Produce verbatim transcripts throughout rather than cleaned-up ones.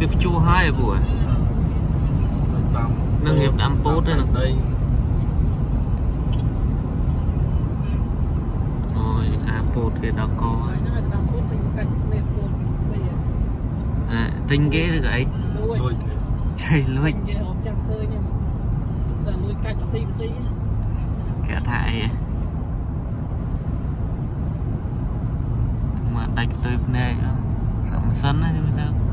kịp chua hai buổi nâng nghiệp đám bốt đây này rồi cả bột thì đã có à, tinh ghế được ấy chơi lôi kẻ thải mà đánh tới này sắm sân này bây giờ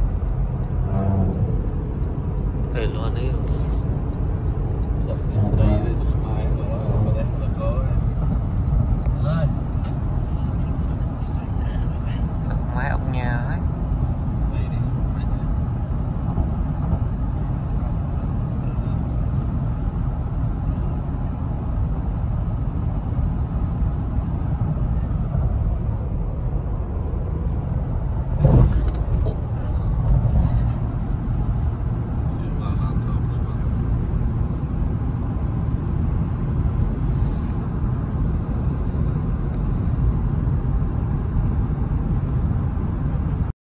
luôn đấy